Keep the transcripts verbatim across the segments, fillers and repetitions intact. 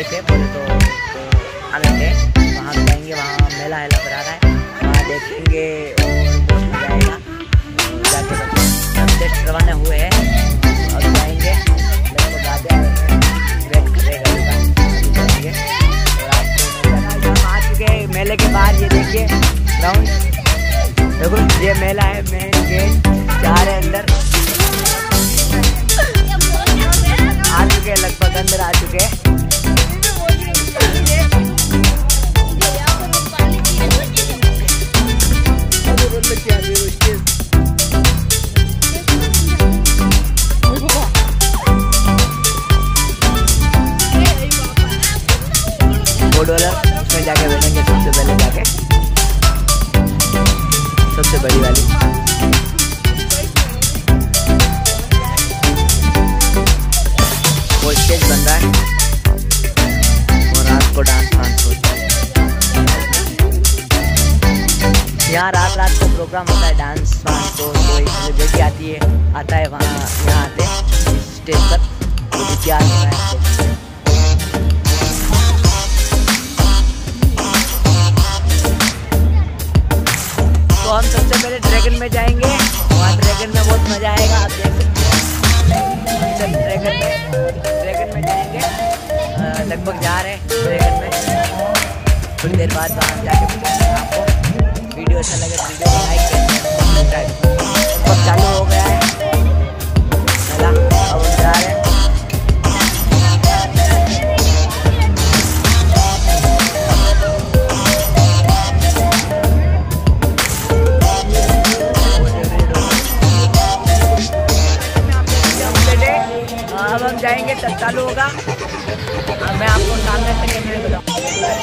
थे बोले तो आने थे वहाँ जाएंगे, वहाँ मेला हेला करा रहा है, वहाँ देखेंगे और बहुत मजा आएगा। जाके टेस्ट रवाना हुए हैं और जाएंगे, लगभग आते वेट करेगा जाएंगे। और आपको हम आ चुके हैं मेले के बाहर, ये देखिए ग्राउंड, देखो ये मेला है, मेन गेट जा रहे अंदर, आ चुके लगभग अंदर आ चुके हैं। बोर्ड वाला उसमें जाके बैठेंगे सबसे पहले, जाके सबसे बड़ी वाली। वो स्टेज बन रहा है और रात को डांस वांस होता है यहाँ, रात रात को प्रोग्राम होता है डांस वांस को, तो बेटी आती है आता है वहाँ, यहाँ आते हैं इस स्टेज पर, तो क्या हो रहा है। तो हम सबसे पहले ड्रैगन में जाएंगे, वहाँ ड्रैगन में बहुत मजा आएगा, आप देख सकते हैं। ड्रैगन में ड्रैगन में जाएंगे, लगभग जा रहे हैं ड्रैगन में, थोड़ी देर बाद वहाँ जाके मिलेंगे आपको। वीडियो अच्छा लगे तो वीडियो को लाइक करें। लगभग चालू हो गया है मेला, अब हम जा रहे हैं। अब हम जाएंगे तब चालू होगा, अब मैं आपको सामने से कैमरे में बताऊँ।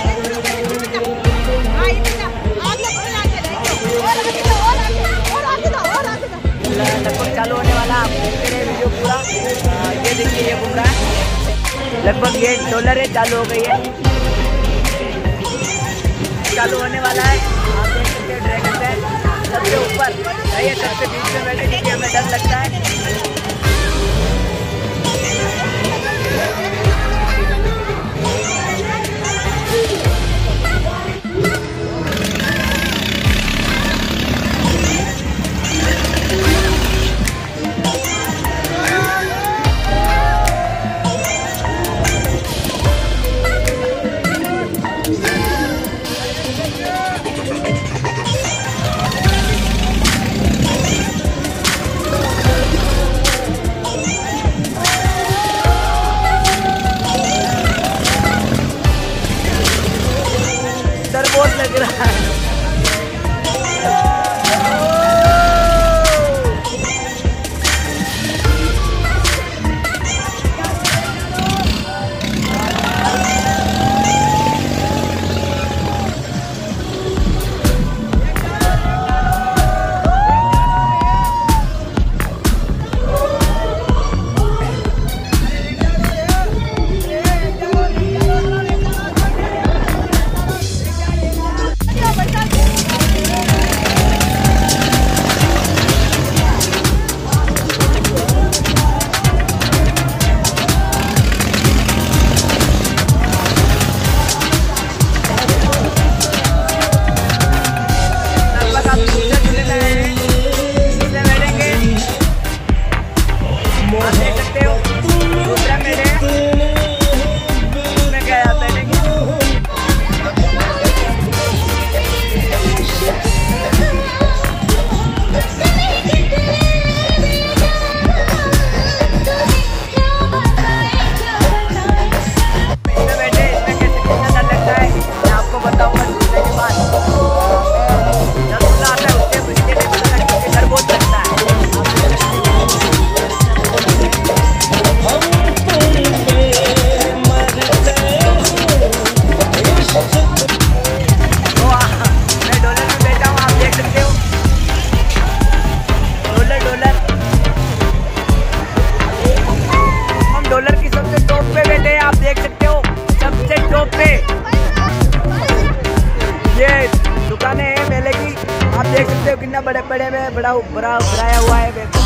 लगभग चालू होने वाला, आप देखते रहे वीडियो पूरा। ये देखिए ये घूम रहा है, लगभग ये डॉलर है, चालू हो गई है, चालू होने वाला है। आप देख सकते हैं ड्रैगन है सबसे ऊपर, ये सबसे बीच में बैठे, क्योंकि हमें डर लगता है। बहुत लग रहा है। देख सकते हो कितना बड़े बड़े में बड़ा बड़ा बनाया हुआ है।